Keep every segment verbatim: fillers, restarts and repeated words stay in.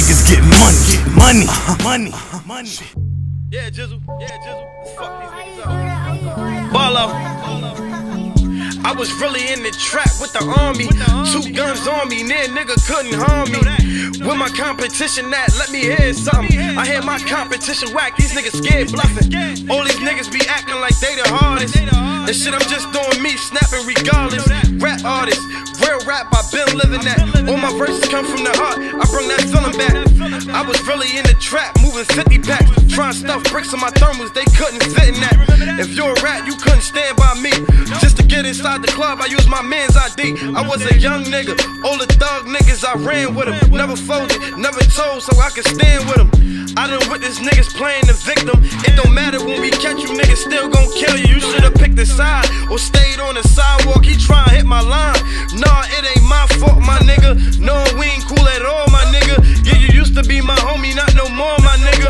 niggas get money, money, money, money. Yeah, Gizzle, yeah, Gizzle. Fuck these niggas up. Barlo. I was really in the trap with the army. Two guns on me, near nigga couldn't harm me. With my competition that, let me hear something. I hear my competition whack, these niggas scared bluffing. All these niggas be acting like they the hardest. And shit, I'm just doing me, snapping regardless. Rap artist, real rap, I been living that. All my verses come from the heart, I bring that feeling back. I was really in the trap, moving fifty packs. Trying to stuff bricks in my thermals, they couldn't fit in that. If you're a rat, you couldn't stand by me. Just to get inside the club, I used my man's I D. I was a young nigga, all the thug niggas, I ran with them. Never folded, never told, so I could stand with them. I done witness niggas playing the victim. It don't matter when we catch you, niggas still gon' kill you. You should've picked a side, or stayed on the sidewalk. He tryna hit my line. Nah, it ain't my fault, my nigga. No, we ain't cool at all, my nigga. Yeah, you used to be my homie, not no more, my nigga.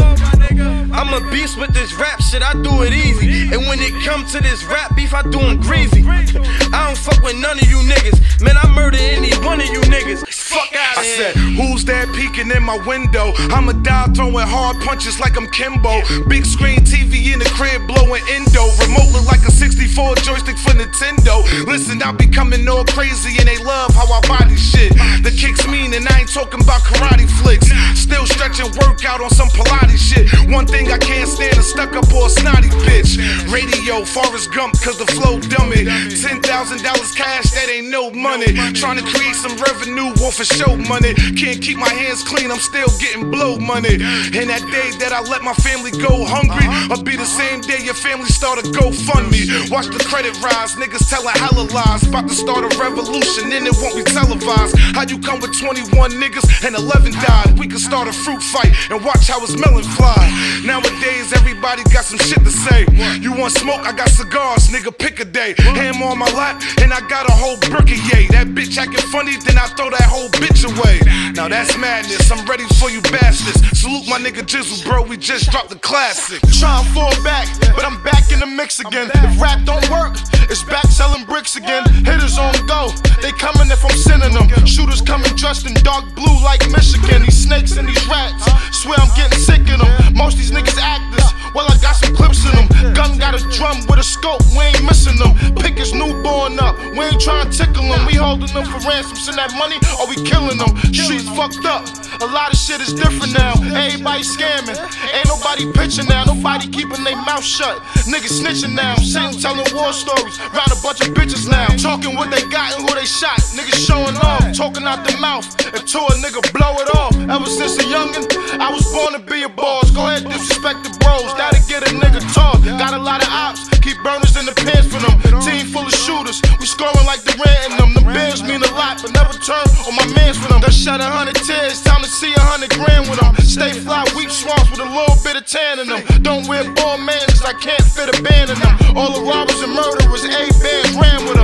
I'm a beast with this rap shit, I do it easy. And when it come to this rap beef, I do them greasy. I don't fuck with none of you niggas. Man, I murder any one of you niggas. Fuck out of here. I said, who's that peeking in my window? I'ma die throwing hard punches like I'm Kimbo. Big screen T V in the crib blowing endo. Remote look like a sixty-four joystick for Nintendo. Listen, I be coming all crazy and they love how I body shit. The kicks mean and I ain't talking about karate flicks. Still stretching workout on some Pilates shit. One thing I can't stand is stuck up or a snotty bitch. Radio, Forrest Gump, cause the flow dummy. Ten thousand dollars cash, that ain't no money. Trying to create some revenue, want for show money. Can't keep my hands clean, I'm still getting blow money. And that day that I let my family go hungry, or be the same day your family start a GoFundMe. Watch the credit rise, niggas telling hella lies. About to start a revolution, and it won't be televised. How you come with twenty-one niggas and eleven died? We could start a fruit fight and watch how it's melon fly. Nowadays, everybody got some shit to say. You want smoke? I got cigars, nigga, pick a day. Ham on my lap, and I got a whole brick of yay. That bitch acting funny, then I throw that whole bitch away. Now that's madness, I'm ready for you bastards. Salute my nigga Gizzle, bro, we just dropped the classic. Trying to fall back, but I'm back in the mix again. If rap don't work, it's back selling bricks again. Hitters on go, they coming if I'm sending them. Shooters coming dressed in dark blue like Michigan. These snakes and these rats, swear I'm getting sick of them. Most these niggas actors, well I got some clips in them. Gun got a drum with a scope, we ain't missing them. Pick his newborn up, we ain't trying to tickle them. We holding them for ransom, send that money or we killing them. Streets fucked up, a lot of shit is different now. Everybody scamming, ain't nobody pitching now. Nobody keeping their mouth shut, niggas snitching now. Same telling war stories, round a bunch of bitches now. Talking what they got and who they shot, niggas showing off. Talking out the mouth until a nigga blow it off. Ever since a youngin', I was born to be a boss. Go ahead, disrespect the bros, that'll get a nigga tossed. Got a lot of ops, keep burners in the pants for them. Team full of shooters, we scoring like Durant and them. The Bears mean a lot, but never turn on my mans for them. They shed a hundred tears, time to see a hundred grand with them. Stay fly, weak swamps with a little bit of tan in them. Don't wear ball mans, I can't fit a band in them. All the robbers and murderers, A-Bandz ran with them.